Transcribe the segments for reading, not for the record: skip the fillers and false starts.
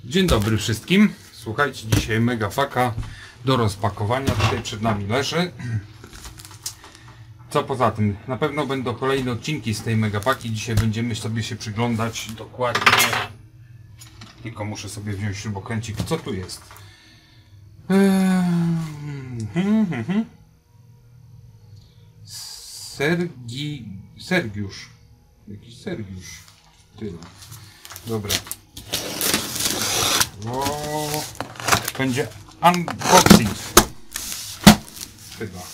Dzień dobry wszystkim. Słuchajcie, dzisiaj mega paka do rozpakowania. Tutaj przed nami leży. Co poza tym? Na pewno będą kolejne odcinki z tej mega paki. Dzisiaj będziemy sobie się przyglądać dokładnie. Tylko muszę sobie wziąć śrubokręcik. Co tu jest? Sergiusz. Jakiś Sergiusz. Tyle. Dobra. O, będzie unboxing. Chyba.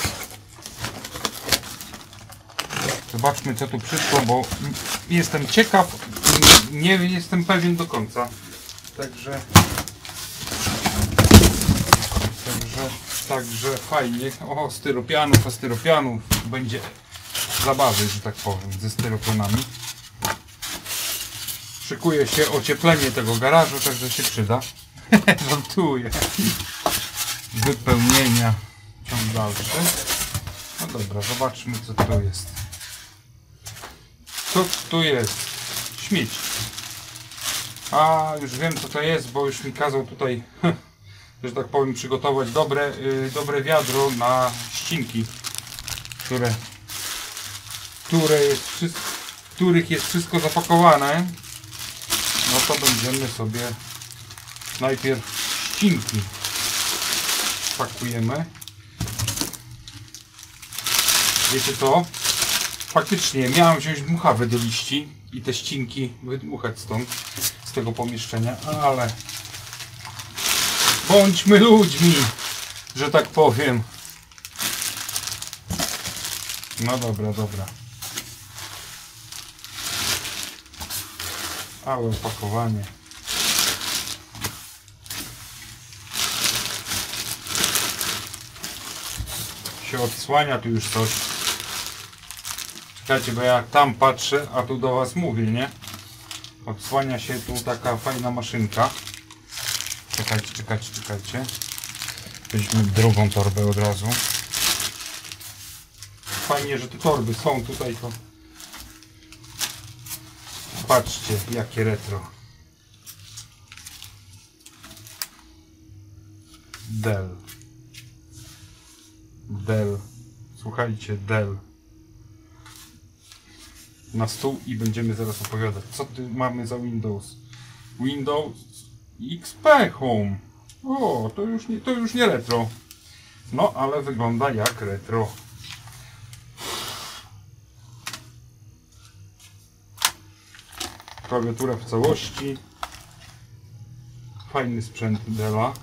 Zobaczmy, co tu przyszło, bo jestem ciekaw, nie jestem pewien do końca. Także fajnie. O, styropianów. Będzie zabawy, że tak powiem, ze styropianami. Szykuje się ocieplenie tego garażu, także się przyda. Żartuję. Wypełnienia. Ciąg dalszy. No dobra, zobaczmy, co tu jest. Co tu jest? Śmieć. A, już wiem, co to jest, bo już mi kazał tutaj, że tak powiem, przygotować dobre wiadro na ścinki, w których jest wszystko zapakowane. No to będziemy sobie najpierw ścinki pakujemy. Wiecie co? Faktycznie miałem wziąć dmuchawę do liści i te ścinki wydmuchać stąd, z tego pomieszczenia, ale bądźmy ludźmi, że tak powiem. No dobra. Ale opakowanie. Się odsłania tu już coś. Czekajcie, bo ja tam patrzę, a tu do was mówię, nie? Odsłania się tu taka fajna maszynka. Czekajcie. Weźmy drugą torbę od razu. Fajnie, że te torby są tutaj, to patrzcie, jakie retro. Dell. Słuchajcie, Dell. Na stół i będziemy zaraz opowiadać. Co tu mamy za Windows? Windows XP Home. O, to już nie retro. No, ale wygląda jak retro. Klawiatura w całości. Fajny sprzęt Della.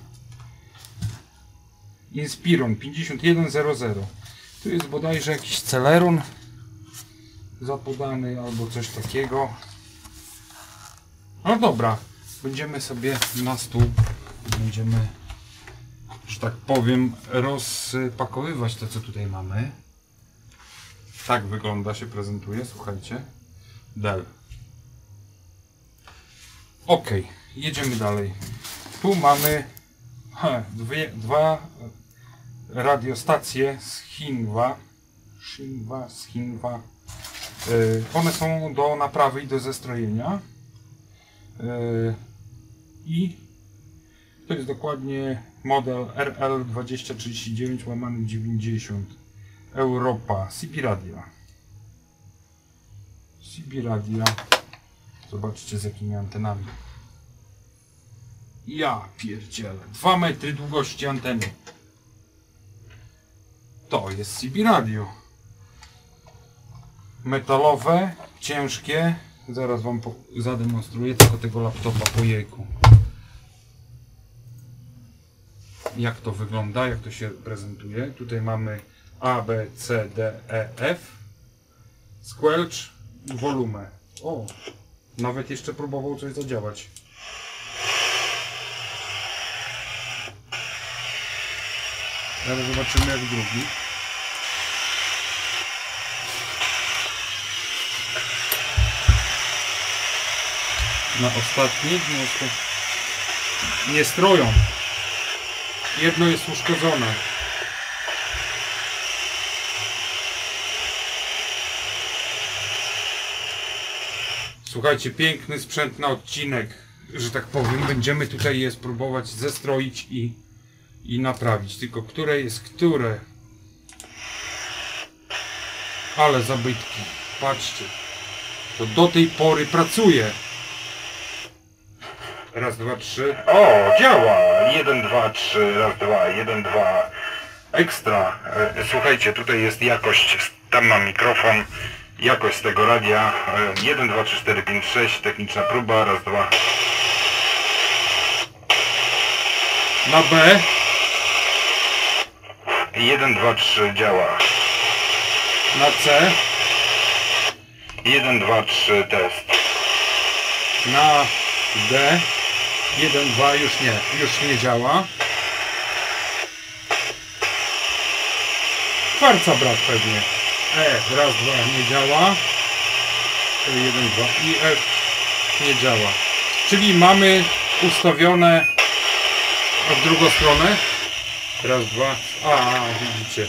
Inspiron 5100. Tu jest bodajże jakiś Celeron zapodany albo coś takiego. No dobra, będziemy sobie na stół, będziemy, że tak powiem, rozpakowywać to, co tutaj mamy. Tak wygląda, się prezentuje, słuchajcie. Dell. Ok, jedziemy dalej. Tu mamy dwa radiostacje z Shinwa. One są do naprawy i do zestrojenia. I to jest dokładnie model RL2039/90 Europa CB Radia. Zobaczcie, z jakimi antenami. Ja pierdzielę. 2 metry długości anteny. To jest CB Radio. Metalowe, ciężkie. Zaraz wam zademonstruję tylko tego laptopa po jejku. Jak to wygląda, jak to się prezentuje. Tutaj mamy A, B, C, D, E, F. Squelch, volume. O, nawet jeszcze próbował coś zadziałać. Teraz zobaczymy, jak drugi. Na ostatni nie stroją. Jedno jest uszkodzone. Słuchajcie, piękny sprzęt na odcinek. że tak powiem, będziemy tutaj je spróbować zestroić i naprawić. Tylko które jest które? Ale zabytki. Patrzcie. To do tej pory pracuje. Raz, dwa, trzy. O, działa! 1, 2, 3, raz, 2, 1, 2. Ekstra. Słuchajcie, tutaj jest jakość. Tam mam mikrofon. Jakość z tego radia. 1, 2, 3, 4, 5, 6. Techniczna próba. Raz, dwa. Na B. 1, 2, 3 działa. Na C. 1, 2, 3 test. Na D. 1, 2 już nie działa. Kwarca brak pewnie. E, raz, dwa nie działa. 1, 2 i F nie działa. Czyli mamy ustawione w drugą stronę. Raz, dwa. A, widzicie.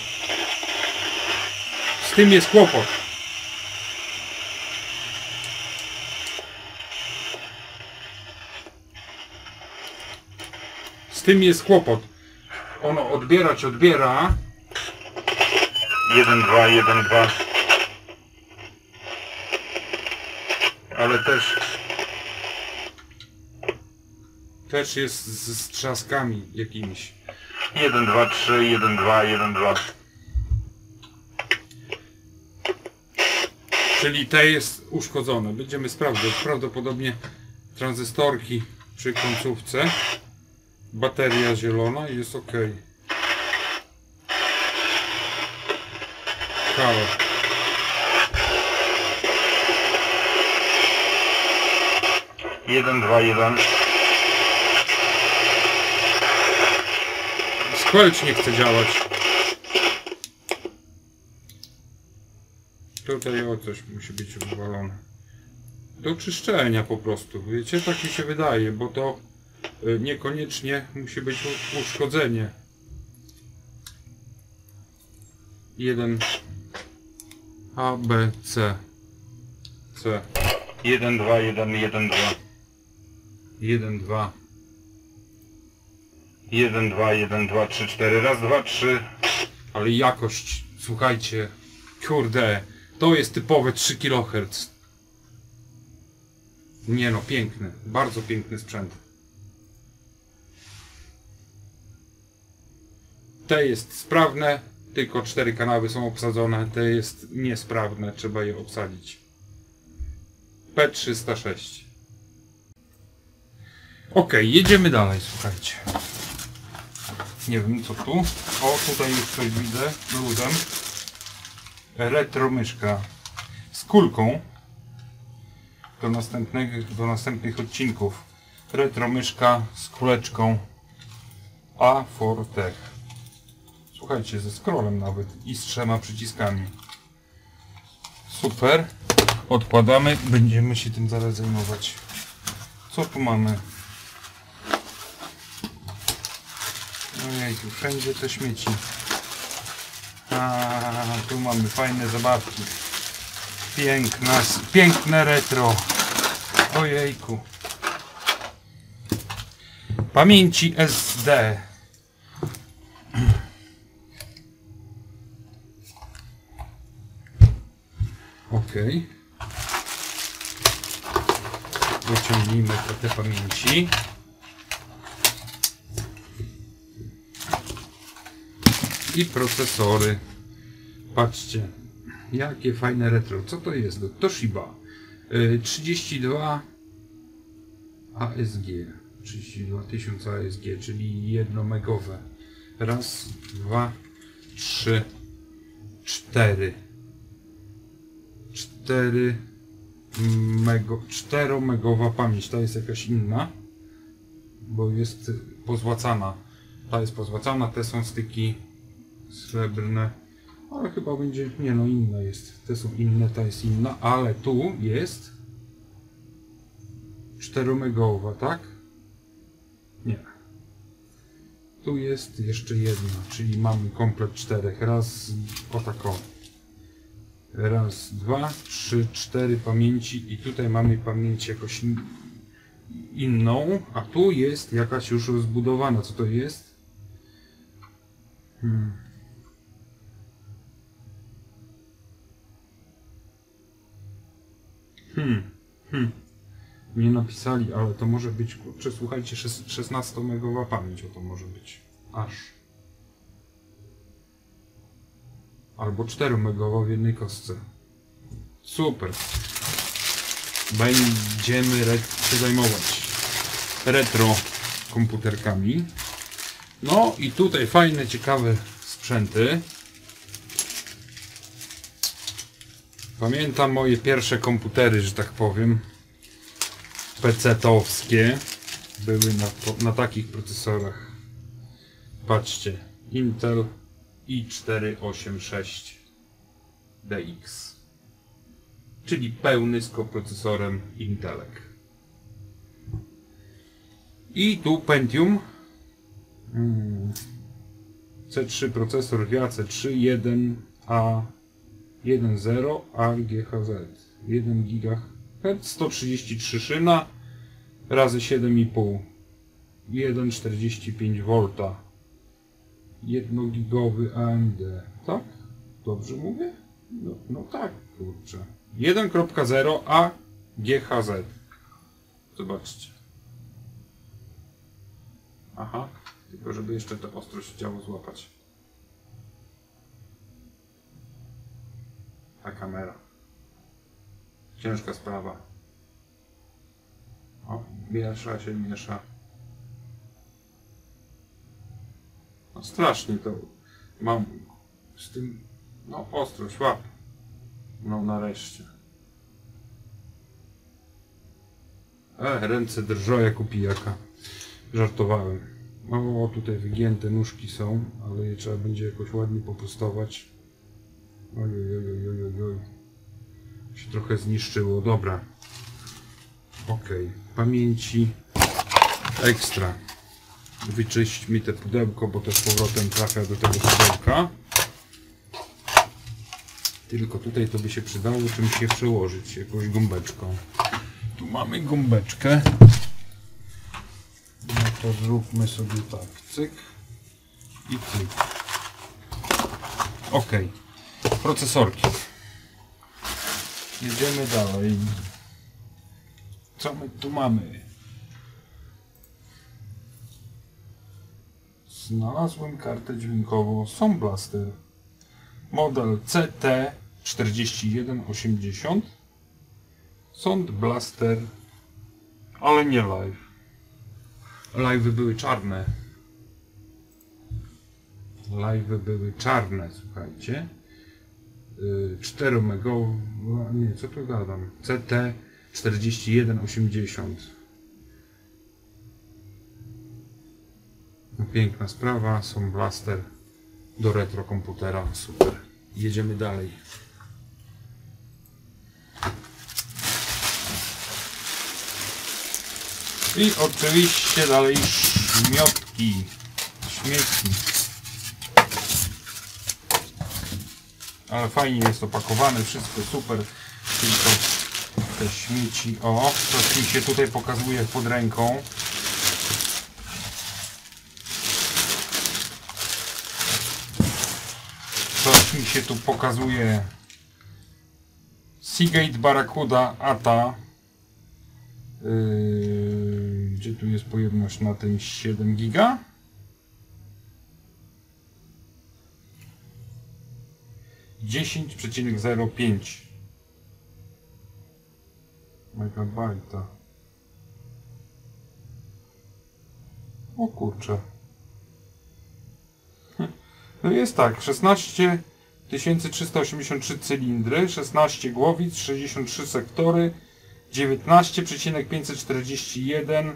Z tym jest kłopot. Z tym jest kłopot. Ono odbiera. 1, 2, 1, 2. Ale też jest z trzaskami jakimiś. 1, 2, 3, 1, 2, 1, 2. Czyli te jest uszkodzone. Będziemy sprawdzać. Prawdopodobnie tranzystorki przy końcówce. Bateria zielona i jest ok. Halo. Jeden, dwa, jeden. Squelch nie chce działać. Tutaj o coś musi być wywalone. Do czyszczenia po prostu. Wiecie, tak mi się wydaje, bo to niekoniecznie musi być uszkodzenie. 1 A, B, C. 1, 2, 1, 1, 2. 1, 2. 1, 2, 1, 2, 3, 4. Raz, dwa, trzy. Ale jakość, słuchajcie. Kurde, to jest typowe 3 kHz. Nie no, piękny. Bardzo piękny sprzęt. Te jest sprawne, tylko 4 kanały są obsadzone. Te jest niesprawne, trzeba je obsadzić. P306. Ok, jedziemy dalej, słuchajcie. Nie wiem co tu. O, tutaj już coś widzę, luzem. Retro myszka z kulką. Do następnych odcinków. Retro myszka z kuleczką A4 Tech. Słuchajcie, ze scrollem nawet i z 3 przyciskami. Super. Odkładamy, będziemy się tym zaraz zajmować. Co tu mamy? Ojej, tu wszędzie te śmieci. A tu mamy fajne zabawki. Piękne retro. Ojejku. Pamięci SD. Ok. Wyciągnijmy te pamięci. I procesory. Patrzcie, jakie fajne retro. Co to jest? Toshiba 32 ASG. 32000 ASG, czyli 1 megowe. Raz, dwa, trzy, 4. 4-megowa pamięć. Ta jest jakaś inna, bo jest pozłacana. Ta jest pozłacana, te są styki srebrne, ale chyba będzie, nie no, inna jest. Te są inne, ta jest inna, ale tu jest 4-megowa, tak? Nie. Tu jest jeszcze jedna, czyli mamy komplet 4. Raz, o tak o. Raz, dwa, trzy, 4 pamięci i tutaj mamy pamięć jakoś inną, a tu jest jakaś już rozbudowana. Co to jest? Nie napisali, ale to może być, kurczę, słuchajcie, 16-megowa pamięć, o to może być. Aż. Albo 4-megowa w jednej kostce. Super. Będziemy się zajmować retro komputerkami. No i tutaj fajne, ciekawe sprzęty. Pamiętam moje pierwsze komputery, że tak powiem, PC-towskie, były na takich procesorach. Patrzcie, Intel i486DX, czyli pełny z koprocesorem Intelek. I tu Pentium C3 procesor VIA C3 1A10 AGHZ 1 GHz 133 szyna razy 7,5 1,45 V 1 gigowy AMD, tak? Dobrze mówię? No tak, kurczę. 1.0 AGHZ. Zobaczcie. Aha, tylko żeby jeszcze to ostrość działo złapać. Ta kamera. Ciężka sprawa. O, miesza się, miesza. No strasznie to mam z tym, no ostrość, łap. No nareszcie. Ręce drżą jak u pijaka. Żartowałem. O, tutaj wygięte nóżki są, ale je trzeba będzie jakoś ładnie poprostować. Oj. Się trochę zniszczyło. Dobra. Ok. Pamięci ekstra. Wyczyść mi te pudełko, bo to z powrotem trafia do tego pudełka. Tylko tutaj to by się przydało czymś się przełożyć, jakąś gąbeczką. Tu mamy gąbeczkę. No to zróbmy sobie tak, cyk i cyk. Ok, procesorki. Jedziemy dalej. Co my tu mamy? Znalazłem kartę dźwiękową Sound Blaster. Model CT4180. Sound Blaster, ale nie live. Live'y były czarne. Live'y były czarne, słuchajcie. 4 megowa, nie, co tu gadam? CT4180. No, piękna sprawa, Sound Blaster do retro komputera, super. Jedziemy dalej. I oczywiście dalej śmieci. Ale fajnie jest opakowane, wszystko super. Tylko te śmieci. O, coś mi się tutaj pokazuje pod ręką. Coś mi się tu pokazuje. Seagate Barracuda ATA. Gdzie tu jest pojemność na tym 7 giga? ,05 megabajta. O kurczę. No jest tak, 16383 cylindry, 16 głowic, 63 sektory, 19,541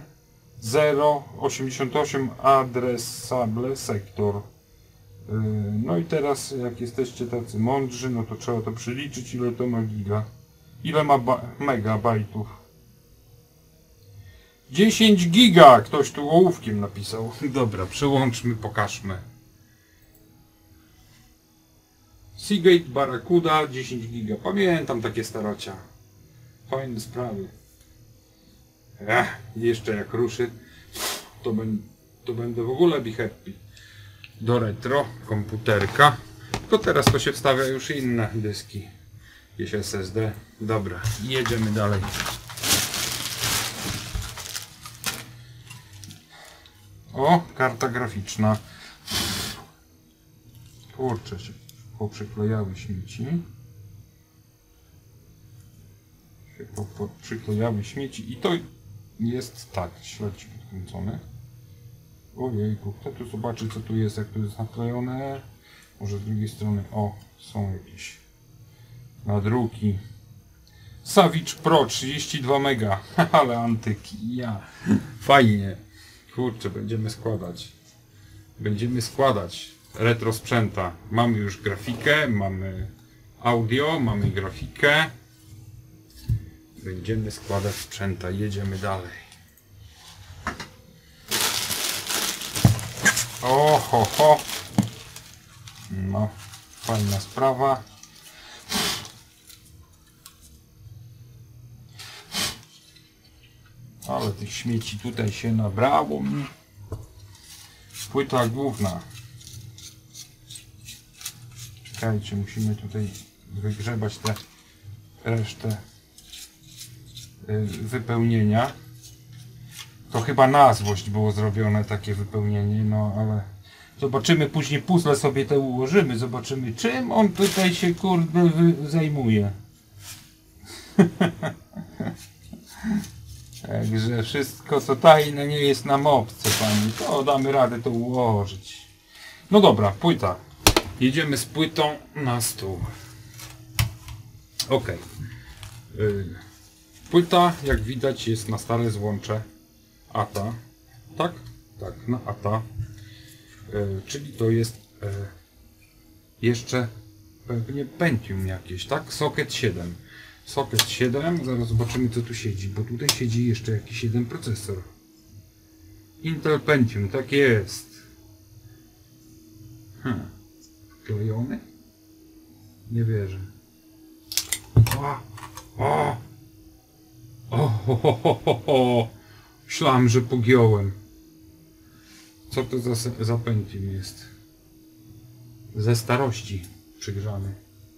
0,88 adresable sektor. No i teraz jak jesteście tacy mądrzy, no to trzeba to przeliczyć, ile to ma giga. Ile ma megabajtów. 10 giga! Ktoś tu ołówkiem napisał. Dobra, przełączmy, pokażmy. Seagate Barracuda 10 giga. Pamiętam takie starocia. Fajne sprawy. Jeszcze jak ruszy, to będę w ogóle be happy. Do retro komputerka. Tylko teraz to się wstawia już inne dyski. Jakieś SSD. Dobra, jedziemy dalej. O, karta graficzna. Kurczę, się poprzyklejały śmieci. Przyklejały śmieci i to jest tak, śledź podkręcony. Ojejku, kto tu zobaczy, co tu jest, jak to jest naklejone? Może z drugiej strony, o, są jakieś nadruki. Savage Pro 32 mega, ale antyki, ja. Fajnie. Kurczę, będziemy składać retro sprzęta. Mamy już grafikę, mamy audio, mamy grafikę. Będziemy składać sprzęta, jedziemy dalej. O, ho, ho. No, fajna sprawa. Ale tych śmieci tutaj się nabrało mi. Płyta główna. Czekajcie, musimy tutaj wygrzebać tę resztę wypełnienia. To chyba na złość było zrobione takie wypełnienie, no ale zobaczymy, później puzzle sobie te ułożymy, zobaczymy, czym on tutaj się kurde zajmuje. Także wszystko co tajne nie jest nam obce, pani. To damy radę to ułożyć. No dobra, płyta. Jedziemy z płytą na stół. Ok. Płyta, jak widać, jest na stare złącze ATA. Tak? Tak, na ATA. Czyli to jest jeszcze pewnie Pentium jakieś, tak? Socket 7. Socket 7, zaraz zobaczymy, co tu siedzi, bo tutaj siedzi jeszcze jakiś jeden procesor. Intel Pentium, tak jest. Klejony? Nie wierzę. Myślałem, że pogiąłem. Co to za Pentium jest? Ze starości przygrzany.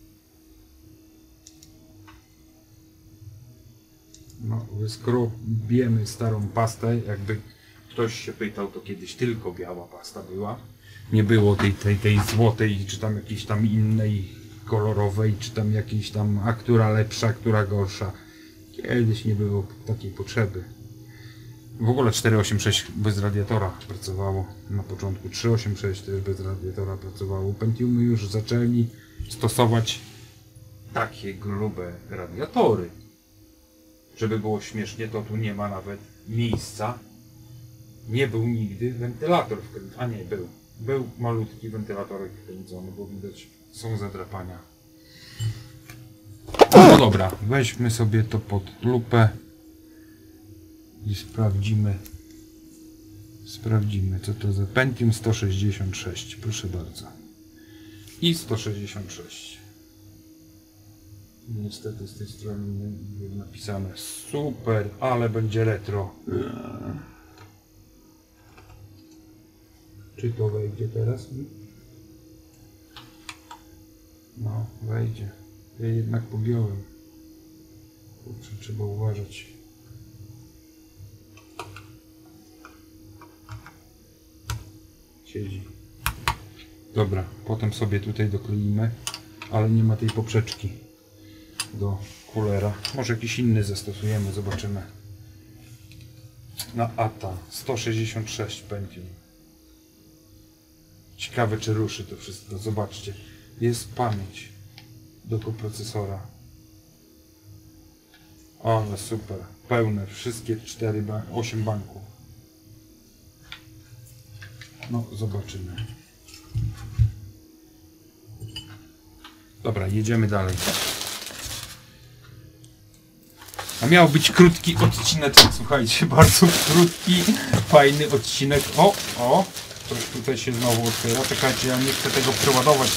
No, wyskrobiemy starą pastę. Jakby ktoś się pytał, to kiedyś tylko biała pasta była. Nie było tej złotej, czy tam jakiejś tam innej kolorowej, czy tam jakiejś tam, a która lepsza, która gorsza. Kiedyś nie było takiej potrzeby. W ogóle 486 bez radiatora pracowało na początku. 386 też bez radiatora pracowało. Pentiumy już zaczęli stosować takie grube radiatory. Żeby było śmiesznie, to tu nie ma nawet miejsca. Nie był nigdy wentylator wkręcony. A nie, był. Był malutki wentylatorek wkręcony, bo widać są zadrapania. No dobra, weźmy sobie to pod lupę i sprawdzimy, co to za Pentium 166, proszę bardzo. I 166. Niestety z tej strony nie jest napisane. Super, ale będzie retro. Czy to wejdzie teraz? No, wejdzie. Ja jednak pogiąłem. Kurczę, trzeba uważać. Siedzi. Dobra, potem sobie tutaj dokleimy, ale nie ma tej poprzeczki do kulera. Może jakiś inny zastosujemy, zobaczymy. Na ATA 166 Pentium. Ciekawe, czy ruszy to wszystko. Zobaczcie, jest pamięć do koprocesora. Ale super, pełne, wszystkie 8 banków. No, zobaczymy. Dobra, jedziemy dalej. A miał być krótki odcinek, słuchajcie, bardzo krótki, fajny odcinek. O, coś tutaj się znowu otwiera. Czekajcie, ja nie chcę tego przeładować.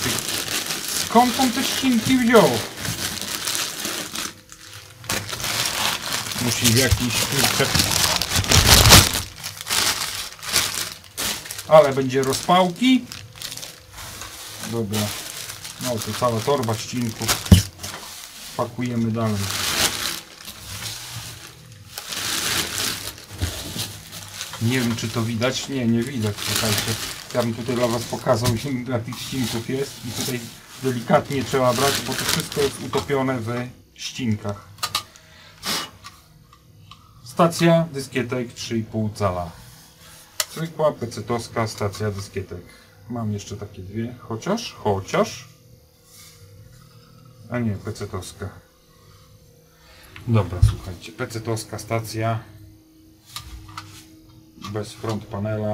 Skąd on te ścinki wziął? musi w jakiś kurczę. Ale będzie rozpałki. Dobra. No to cała torba ścinków. Pakujemy dalej. Nie wiem, czy to widać. Nie widać. Słuchajcie. Ja bym tutaj dla Was pokazał, ile tych ścinków jest. I tutaj delikatnie trzeba brać, bo to wszystko jest utopione w ścinkach. Stacja dyskietek 3,5 cala. Zwykła pecetowska stacja dyskietek. Mam jeszcze takie dwie, chociaż. A nie, pecetowska. Dobra, słuchajcie, pecetowska stacja. Bez front panela.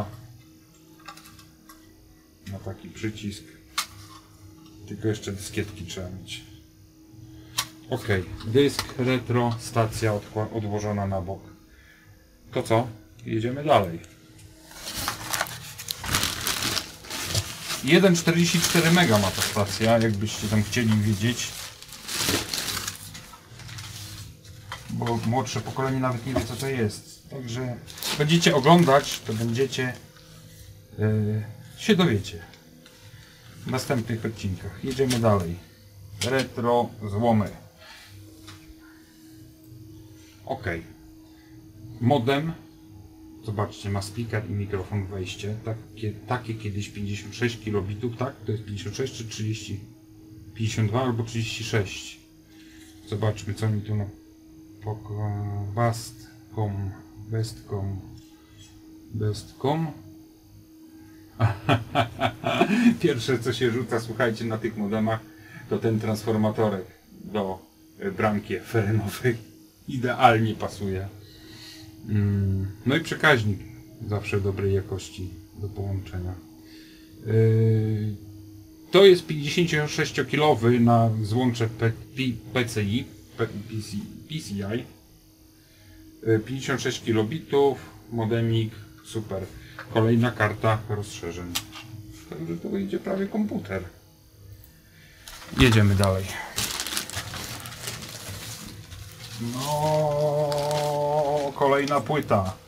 Na taki przycisk. Tylko jeszcze dyskietki trzeba mieć. Ok, dysk retro, stacja odłożona na bok. To co? Jedziemy dalej. 1,44 MB ma ta stacja, jakbyście tam chcieli wiedzieć. Bo młodsze pokolenie nawet nie wie, co to jest. Także będziecie oglądać, to będziecie się dowiecie w następnych odcinkach. Jedziemy dalej. Retro złomy. Ok. Modem. Zobaczcie, ma speaker i mikrofon wejście. Takie kiedyś 56 kilobitów, tak? To jest 56 czy 30? 52 albo 36. Zobaczmy, co mi tu na Bestcom. Pierwsze, co się rzuca, słuchajcie, na tych modemach, to ten transformatorek do bramki ferenowej. Idealnie pasuje. No i przekaźnik zawsze dobrej jakości do połączenia. To jest 56-kilowy na złącze PCI. 56 kilobitów, modemik, super. Kolejna karta rozszerzeń. Także to wyjdzie prawie komputer. Jedziemy dalej. No, kolejna płyta.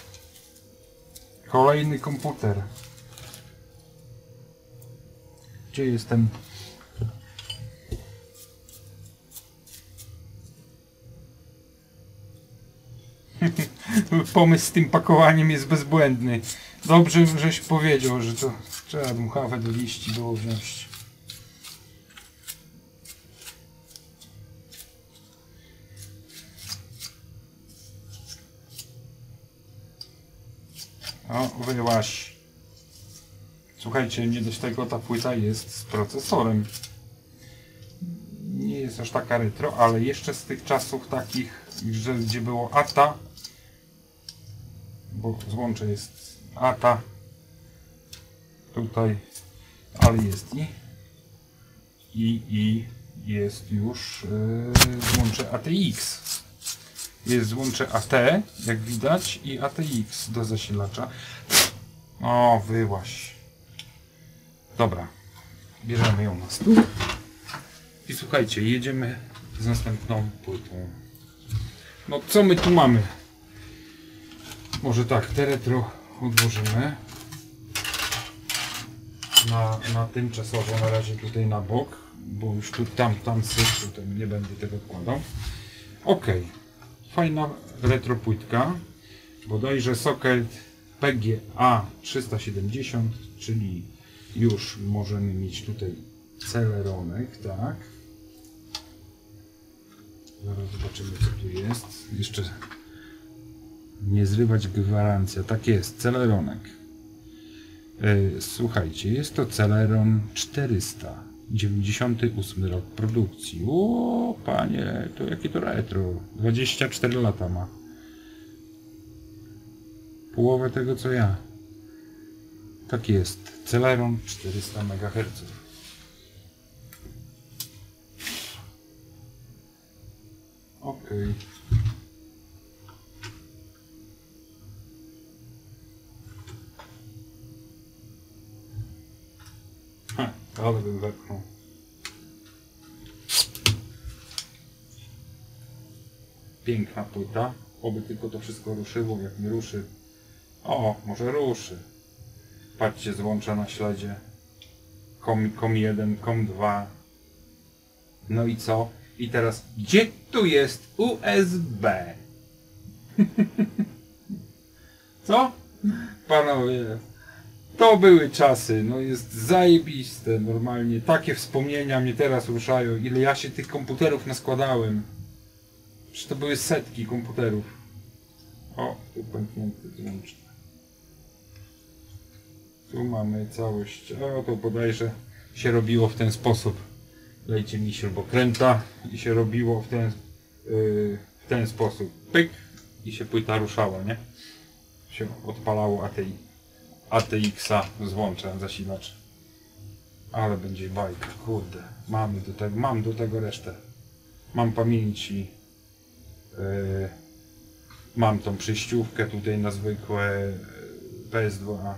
Kolejny komputer. Gdzie jestem? Pomysł z tym pakowaniem jest bezbłędny. Dobrze, żeś powiedział, że to trzeba dmuchawę do liści było wziąć. O, wyłaś. Słuchajcie, nie dość tego, ta płyta jest z procesorem. Nie jest aż taka retro, ale jeszcze z tych czasów takich, że gdzie było ATA, bo złącze jest ATA tutaj, ale jest i jest już złącze ATX. Jest złącze AT, jak widać, i ATX do zasilacza. O, wyłaś. Dobra, bierzemy ją na stół. I słuchajcie, jedziemy z następną płytą. No co my tu mamy? Może tak, te retro odłożymy na tymczasowo na razie tutaj na bok, bo już tu tam syf, tutaj nie będę tego odkładał. Ok, fajna retro płytka, bodajże socket PGA 370, czyli już możemy mieć tutaj celeronek, tak. Zaraz zobaczymy, co tu jest. Jeszcze nie zrywać gwarancja. Tak jest, celeronek. Słuchajcie, jest to Celeron 400. 98 rok produkcji. O, panie, to jakie to retro. 24 lata ma. Połowę tego, co ja. Tak jest. Celeron 400 MHz. Ok. Ale bym wepchnął. Piękna płyta. Oby tylko to wszystko ruszyło. Jak nie ruszy. O, może ruszy. Patrzcie, złącza na śledzie. COM 1, COM 2. No i co? I teraz, gdzie tu jest USB? Co? Panowie, to były czasy, no jest zajebiste, normalnie, takie wspomnienia mnie teraz ruszają, ile ja się tych komputerów naskładałem. Przecież to były setki komputerów. O, tu pęknięty złącznik. Tu mamy całość, o to bodajże się robiło w ten sposób. Lejcie mi śrubokręta i się robiło w ten sposób. Pyk i się płyta ruszała, nie? Się odpalało ATX-a złącza zasilacz. Ale będzie bajka, kurde. Mam do tego resztę. Mam pamięci. Mam tą przejściówkę tutaj na zwykłe PS2.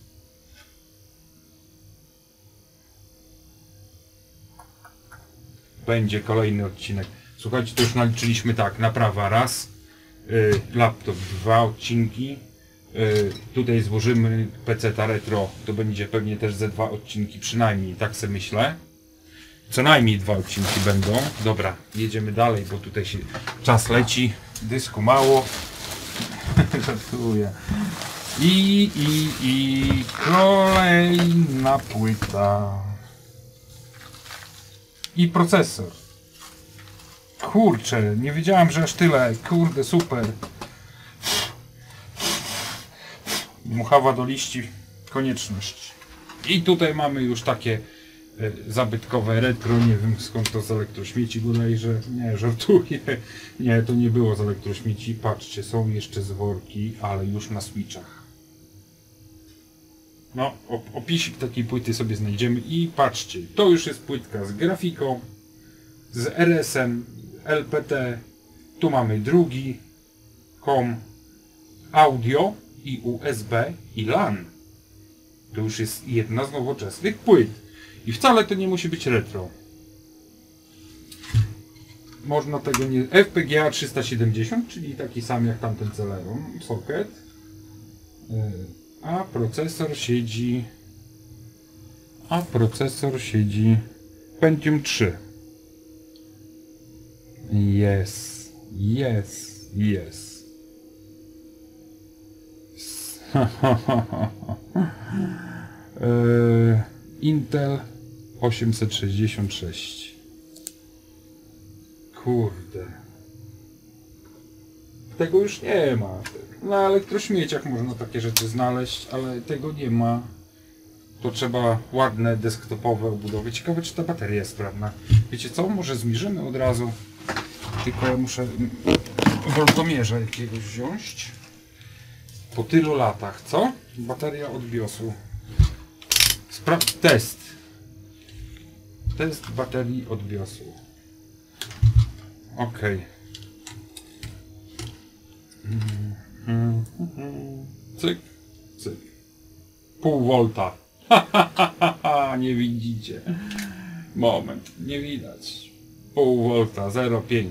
Będzie kolejny odcinek. Słuchajcie, to już naliczyliśmy tak, naprawa raz, laptop 2 odcinki, tutaj złożymy PC-ta retro, to będzie pewnie też ze 2 odcinki przynajmniej, tak sobie myślę. Co najmniej 2 odcinki będą. Dobra, jedziemy dalej, bo tutaj się czas leci, dysku mało. Żartuję. I kolejna płyta. I procesor. Kurczę, nie wiedziałem, że aż tyle. Kurde, super. Dmuchawa do liści, konieczność. I tutaj mamy już takie zabytkowe retro, nie wiem skąd to z elektrośmieci bodajże. Nie, żartuję. Nie, to nie było z elektrośmieci. Patrzcie, są jeszcze zworki, ale już na switchach. No, opisik takiej płyty sobie znajdziemy i patrzcie, to już jest płytka z grafiką, z RS-em, LPT, tu mamy drugi COM, audio i USB i LAN. To już jest jedna z nowoczesnych płyt i wcale to nie musi być retro. Można tego nie... FPGA 370, czyli taki sam jak tamten Celeron socket. A procesor siedzi Pentium 3. Yes. Intel 866. Kurde. Tego już nie ma. Na elektrośmieciach można takie rzeczy znaleźć, ale tego nie ma. To trzeba ładne desktopowe obudowy. Ciekawe, czy ta bateria jest sprawna. Wiecie co? Może zmierzymy od razu. Tylko ja muszę woltomierza jakiegoś wziąć. Po tylu latach, co? Bateria od BIOS-u. Test. Test baterii od BIOS-u. Ok. Cyk, cyk. Pół volta. Nie widzicie. Moment, nie widać. Pół volta, 0,5.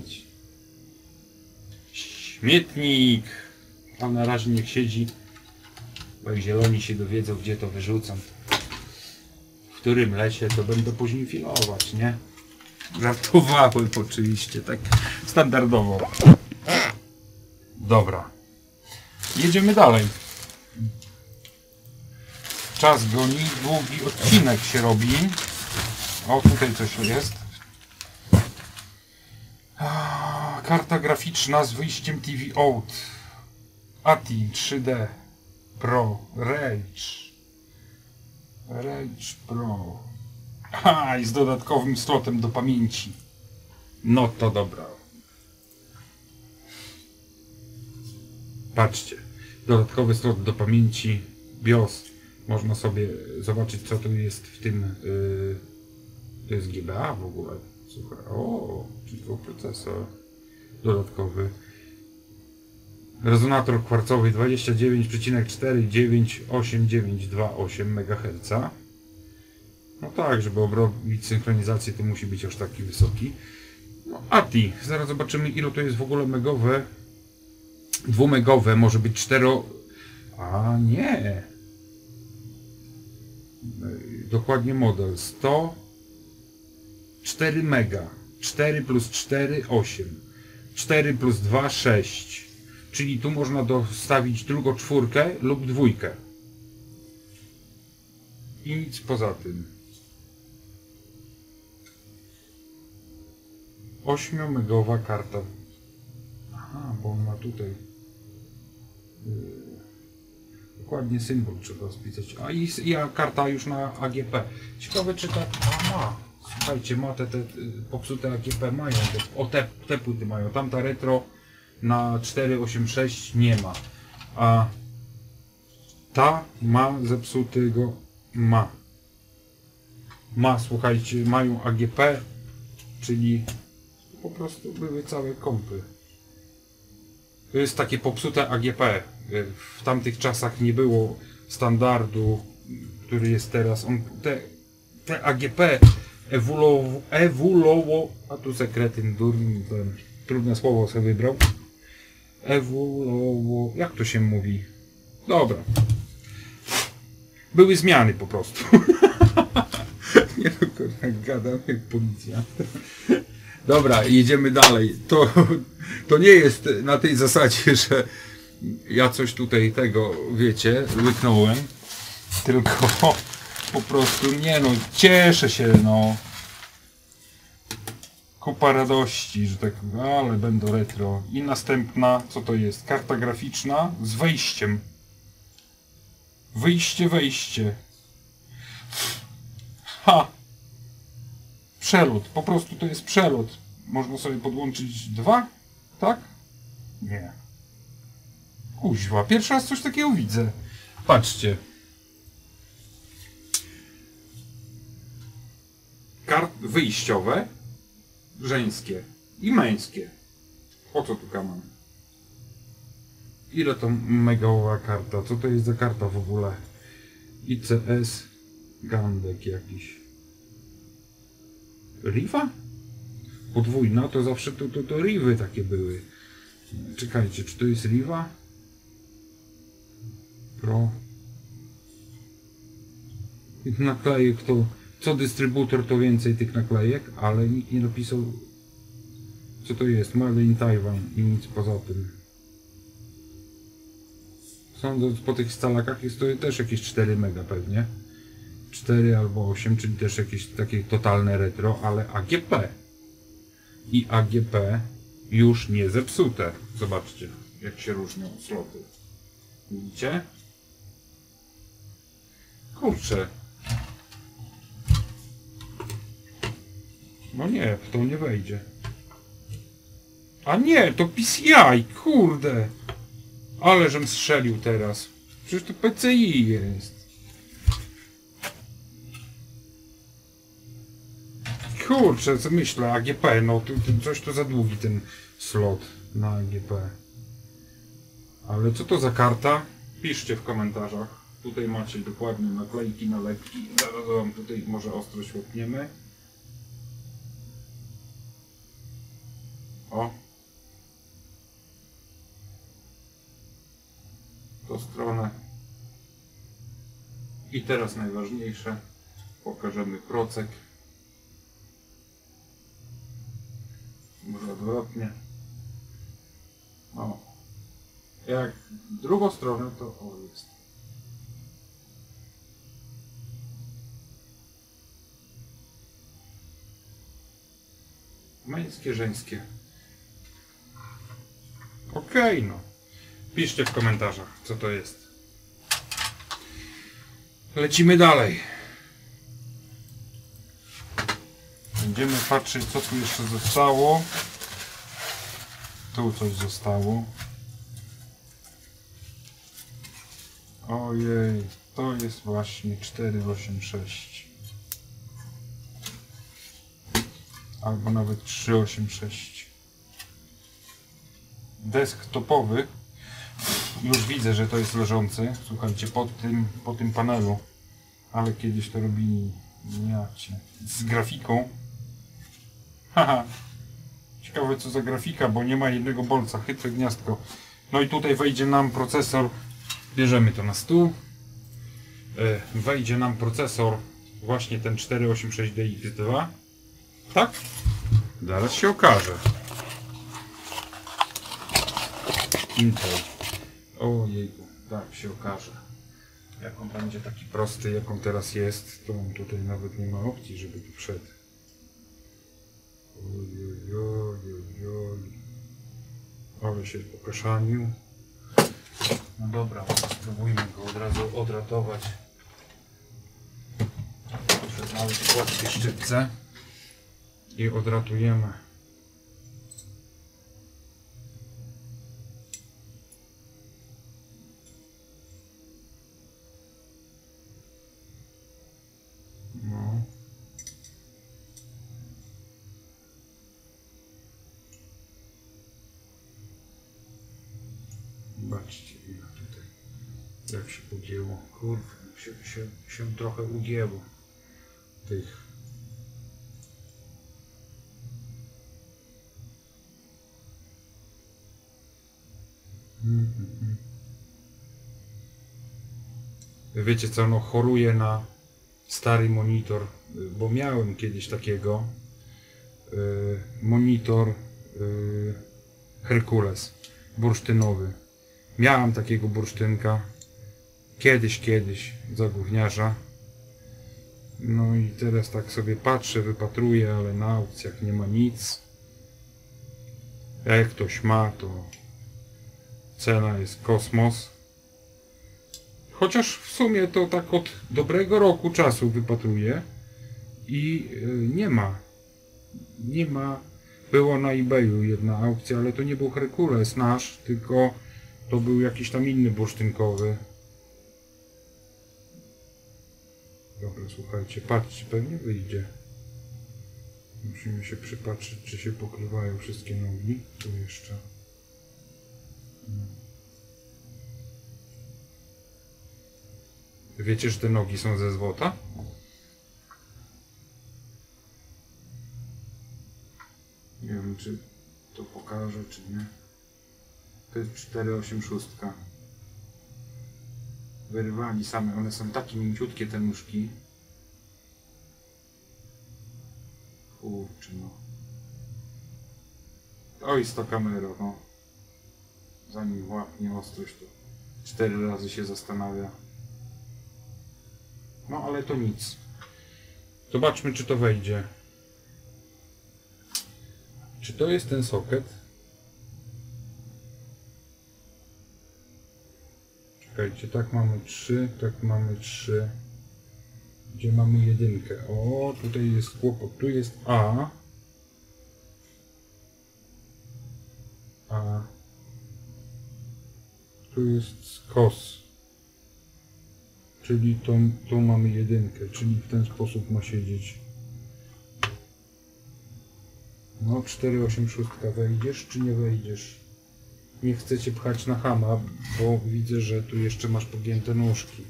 Śmietnik. A na razie niech siedzi. Bo jak zieloni się dowiedzą, gdzie to wyrzucam. W którym lesie, to będę później filować, nie? Żartowałem oczywiście, tak standardowo. Dobra. Jedziemy dalej. Czas goni, długi odcinek się robi. O, tutaj coś jest. Karta graficzna z wyjściem TV Out. ATI 3D Pro Rage Pro. I z dodatkowym slotem do pamięci. No to dobra. Patrzcie, dodatkowy slot do pamięci BIOS. Można sobie zobaczyć, co tu jest w tym. To jest GBA w ogóle. Słuchaj, o, tylko procesor dodatkowy. Rezonator kwarcowy 29,49898 MHz. No tak, żeby robić synchronizację, to musi być aż taki wysoki. No, ATI. Zaraz zobaczymy, ile to jest w ogóle megowe. 2-megowe, może być 4... A nie. Dokładnie model. 104 mega. 4 plus 4, 8. 4 plus 2, 6. Czyli tu można dostawić tylko 4 lub 2. I nic poza tym. 8-megowa karta. Aha, bo on ma tutaj dokładnie symbol trzeba spisać. A i karta już na AGP. Ciekawe, czy ta ma. Słuchajcie, ma te popsute AGP mają. Te płyty mają. Tamta retro na 486 nie ma. A ta ma zepsutego. Ma, słuchajcie, mają AGP, czyli po prostu były całe kompy. To jest takie popsute AGP. W tamtych czasach nie było standardu, który jest teraz. Te AGP ewoluowało, a tu sekretyn durny, ten trudne słowo sobie wybrał. Ewoluowało, jak to się mówi? Dobra. Były zmiany po prostu. Nie no, kurwa, gadam jak policja. Dobra, jedziemy dalej. To nie jest na tej zasadzie, że ja coś tutaj tego, wiecie, łyknąłem. Tylko po prostu, nie no, cieszę się, no. Kupa radości, że tak, ale będą retro. I następna, co to jest? Karta graficzna z wejściem. Wejście. Ha! Przelot, po prostu to jest przelot. Można sobie podłączyć 2? Tak? Nie. Kuźwa, pierwszy raz coś takiego widzę. Patrzcie. Karty wyjściowe, żeńskie i męskie. O co tu mam? Ile to megałowa karta? Co to jest za karta w ogóle? ICS Gandek jakiś. Riva? Podwójna, to zawsze to Rivy takie były. Czekajcie, czy to jest Riva? Pro. Tych naklejek to... Co dystrybutor, to więcej tych naklejek, ale nikt nie napisał, co to jest. Made in Taiwan i nic poza tym. Sądząc po tych scalakach jest to też jakieś 4 mega pewnie. 4 albo 8, czyli też jakieś takie totalne retro, ale AGP. I AGP już nie zepsute. Zobaczcie, jak się różnią sloty. Widzicie? Kurczę. No nie, w to nie wejdzie. A nie, to PCI, kurde. Ale żem strzelił teraz. Przecież to PCI jest. Kurczę, co myślę, AGP, no coś to za długi ten slot na AGP. Ale co to za karta? Piszcie w komentarzach. Tutaj macie dokładnie naklejki, nalepki. Zaraz wam tutaj może ostro świetniemy. O. Tą stronę. I teraz najważniejsze. Pokażemy procek. Może odwrotnie. O. Jak w drugą stronę to o jest. Męskie, żeńskie. Okej, no. Piszcie w komentarzach, co to jest. Lecimy dalej. Będziemy patrzeć, co tu jeszcze zostało. Tu coś zostało. Ojej, to jest właśnie 486. Albo nawet 386. Desktopowy. Już widzę, że to jest leżący. Słuchajcie, po tym panelu. Ale kiedyś to robili, z grafiką. Haha. Ciekawe co za grafika, bo nie ma jednego bolca, chytre gniazdko. No i tutaj wejdzie nam procesor, bierzemy to na stół. Wejdzie nam procesor, właśnie ten 486DX2. Tak? Zaraz się okaże. Intel. Ojejku, tak się okaże. Jak on będzie taki prosty, jak on teraz jest, to on tutaj nawet nie ma opcji, żeby tu wszedł. Ojojojojoj. Ale się pokaszanił. No dobra, spróbujmy go od razu odratować przez małe płatkie szczypce i odratujemy. No. Zobaczcie ile tutaj, jak się pogięło. Kurwa, się trochę ugięło tych. Wiecie co, no choruję na stary monitor, bo miałem kiedyś takiego monitor Herkules bursztynowy. Miałem takiego bursztynka kiedyś za gówniarza. No i teraz tak sobie patrzę, wypatruję, ale na aukcjach nie ma nic. A jak ktoś ma, to cena jest kosmos. Chociaż w sumie to tak od dobrego roku czasu wypatruję i nie ma. Nie ma. Było na eBayu jedna aukcja, ale to nie był Herkules nasz, tylko to był jakiś tam inny bursztynkowy. Dobra, słuchajcie, patrzcie, pewnie wyjdzie. Musimy się przypatrzeć, czy się pokrywają wszystkie nogi. Tu jeszcze. Wiecie, że te nogi są ze złota? Nie wiem, czy to pokażę, czy nie. To jest 486. Wyrwali same, one są takie mięciutkie te nóżki. Kurczę no. Oj, z to kamerą, no. Zanim łapnie ostrość, to 4 razy się zastanawia. No ale to nic. Zobaczmy, czy to wejdzie. Czy to jest ten soket? Czekajcie, tak mamy 3, tak mamy 3. Gdzie mamy jedynkę? O, tutaj jest kłopot. Tu jest A. A. Tu jest kos. Czyli tu mamy jedynkę, czyli w ten sposób ma siedzieć. No 486 wejdziesz czy nie wejdziesz? Nie chcę cię pchać na chama, bo widzę, że tu jeszcze masz pogięte nóżki.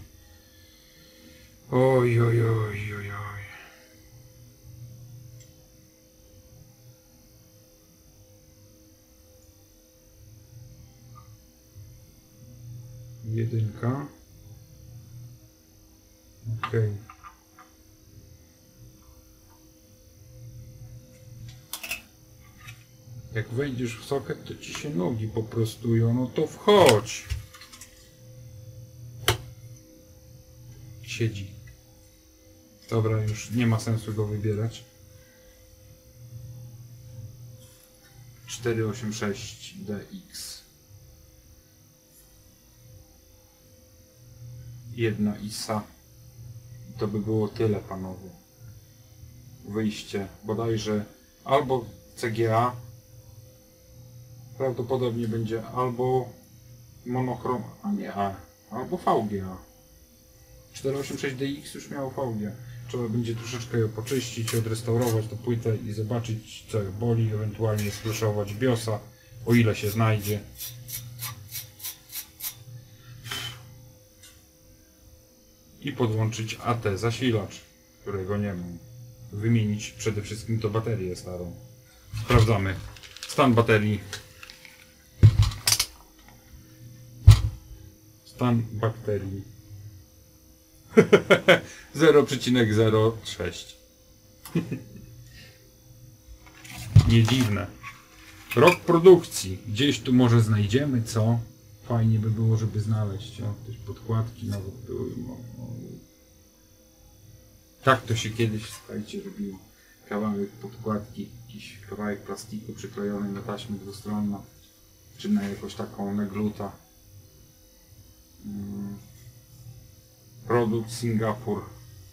Oj, oj, oj, oj, oj. Jedynka. Okej. Jak wejdziesz w soket, to ci się nogi poprostują, no to wchodź. Siedzi. Dobra, już nie ma sensu go wybierać. 486DX. Jedna ISA. To by było tyle, panowie. Wyjście bodajże albo CGA, prawdopodobnie będzie albo monochrom, a nie A, albo VGA. 486DX już miało VGA. Trzeba będzie troszeczkę ją poczyścić, odrestaurować tę płytę i zobaczyć, co ją boli, ewentualnie sflashować BIOSa, o ile się znajdzie. I podłączyć AT zasilacz, którego nie mam. Wymienić przede wszystkim to baterię starą. Sprawdzamy stan baterii. Stan baterii 0,06. Nie dziwne. Rok produkcji. Gdzieś tu może znajdziemy, co? Fajnie by było, żeby znaleźć. O, też podkładki nawet były. Tak to się kiedyś, słuchajcie, robiło. Kawałek podkładki, jakiś kawałek plastiku przyklejony na taśmę dwustronną, czy na jakąś taką negluta. Produkt Singapur.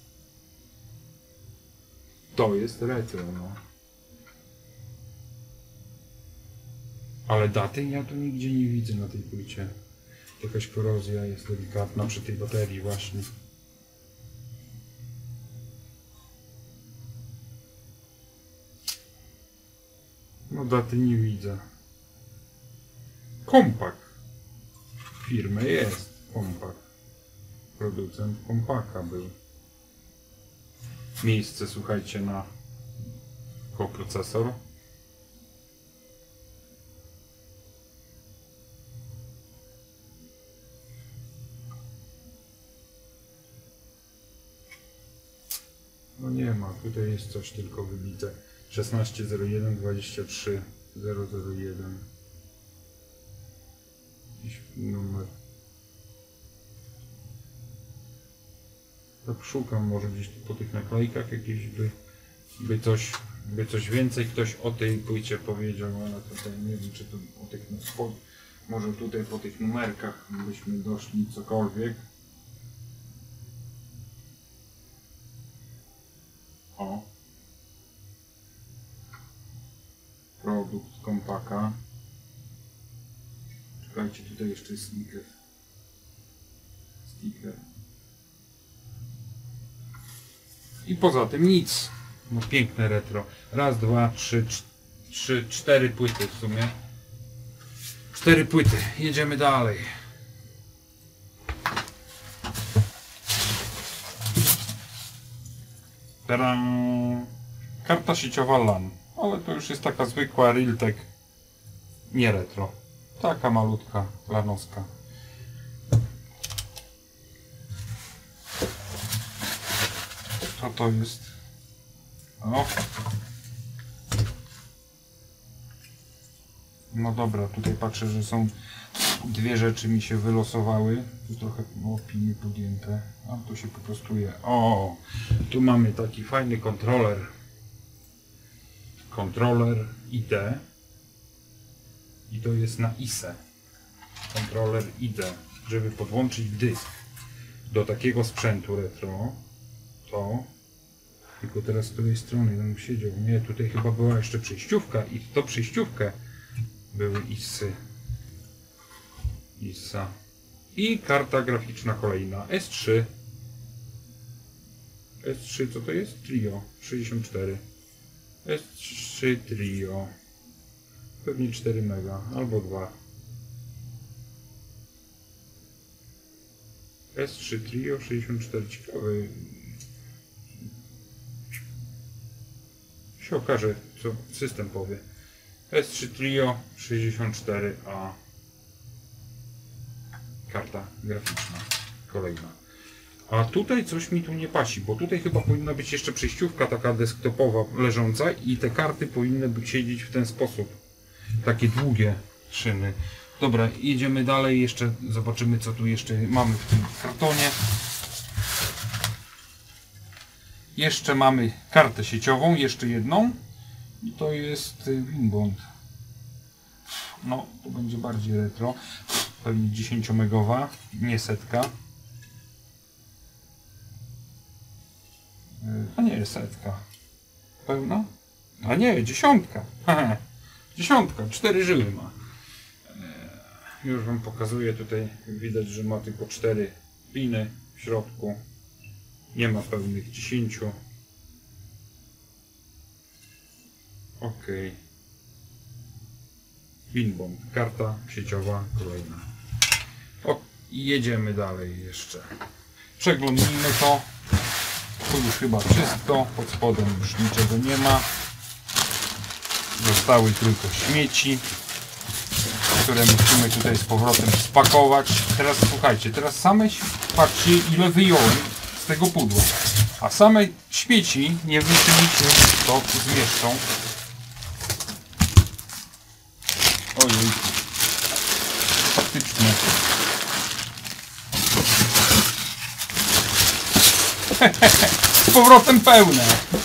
To jest retro, no. Ale daty ja tu nigdzie nie widzę na tej płycie. Jakaś korozja jest delikatna przy tej baterii właśnie. No daty nie widzę. Kompak. Firmy jest. Kompak. Producent kompaka był. Miejsce, słuchajcie, na koprocesor. No nie ma, tutaj jest coś tylko wybite. 1601 23 001. Jakiś numer. Tak szukam, może gdzieś tu po tych naklejkach jakieś by coś więcej ktoś o tej płycie powiedział, ale tutaj nie wiem, czy to o tych, może tutaj po tych numerkach byśmy doszli cokolwiek. O. Produkt kompaka. Czekajcie, tutaj jeszcze jest sticker. I poza tym nic. No piękne retro. Raz, dwa, trzy, cztery płyty w sumie. 4 płyty. Jedziemy dalej. Teraz karta sieciowa LAN. Ale to już jest taka zwykła Realtek. Nie retro. Taka malutka, lanowska. Co to jest? O. No dobra, tutaj patrzę, że są dwie rzeczy mi się wylosowały. Tu trochę opinii podjęte. A tu się po prostu je. O! Tu mamy taki fajny kontroler. Kontroler ID. I to jest na ISE. Kontroler ID. Żeby podłączyć dysk do takiego sprzętu retro, to tylko teraz z której strony bym siedział. Nie, tutaj chyba była jeszcze przejściówka i w to przejściówkę były ISy. ISA. I karta graficzna kolejna. S3. S3 co to jest? Trio 64. S3 Trio. Pewnie 4 mega albo 2. S3 Trio 64. Ciekawy. Się okaże, co system powie. S3 Trio 64A. Karta graficzna kolejna. A tutaj coś mi tu nie pasi, bo tutaj chyba powinna być jeszcze przejściówka taka desktopowa leżąca i te karty powinny siedzieć w ten sposób. Takie długie szyny. Dobra, jedziemy dalej, jeszcze zobaczymy, co tu jeszcze mamy w tym kartonie. Jeszcze mamy kartę sieciową, jeszcze jedną. I to jest Winbond. No, to będzie bardziej retro. Pewnie 10 megowa, nie setka. A nie, setka. Pełna? A nie, 10. Haha. 10, 4 żyły ma. Już wam pokazuję, tutaj widać, że ma tylko 4 piny w środku. Nie ma pełnych 10. Ok. Winbond, karta sieciowa kolejna. O, i jedziemy dalej jeszcze. Przeglądnijmy to. Tu już chyba czysto, pod spodem już niczego nie ma. zostały tylko śmieci, które musimy tutaj z powrotem spakować. Teraz słuchajcie, teraz same, patrzcie ile wyjąłem z tego pudła, a same śmieci nie wierzycie, to zmieszczą. Ojej, faktycznie. Z powrotem pełne.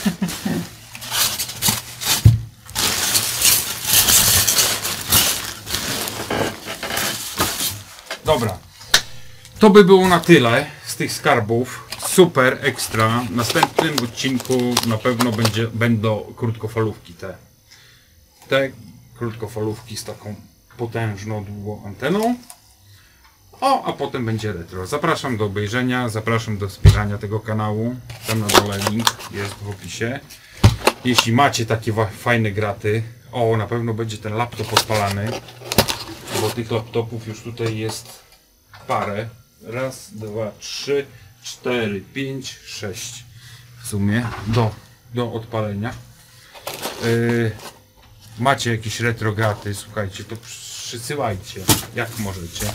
Dobra, to by było na tyle z tych skarbów. Super, ekstra. W następnym odcinku na pewno będą krótkofalówki te krótkofalówki z taką potężną, długą anteną. O, a potem będzie retro. Zapraszam do obejrzenia, zapraszam do wspierania tego kanału. Tam na dole link jest w opisie. Jeśli macie takie fajne graty, o, na pewno będzie ten laptop odpalany, bo tych laptopów już tutaj jest parę. Raz, dwa, trzy, 4, 5, 6 w sumie do odpalenia. Macie jakieś retrograty, słuchajcie, to przysyłajcie jak możecie.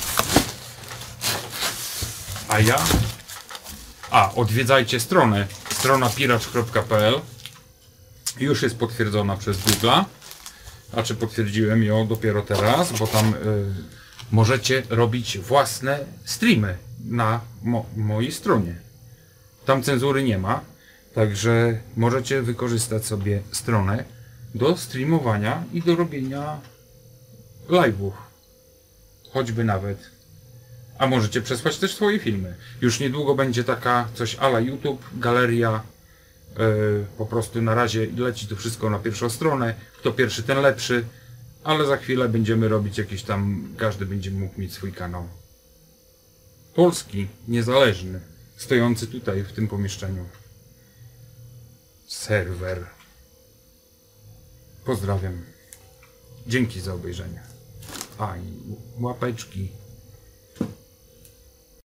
Odwiedzajcie stronę, strona piracz.pl. już jest potwierdzona przez Google'a. Znaczy potwierdziłem ją dopiero teraz, bo tam możecie robić własne streamy na mojej stronie. Tam cenzury nie ma, także możecie wykorzystać sobie stronę do streamowania i do robienia live'ów. Choćby nawet. A możecie przesłać też swoje filmy. Już niedługo będzie taka coś a la YouTube, galeria. Po prostu na razie leci to wszystko na pierwszą stronę. Kto pierwszy, ten lepszy. Ale za chwilę będziemy robić jakieś tam... Każdy będzie mógł mieć swój kanał. Polski, niezależny. Stojący tutaj, w tym pomieszczeniu. Serwer. Pozdrawiam. Dzięki za obejrzenie. I łapeczki.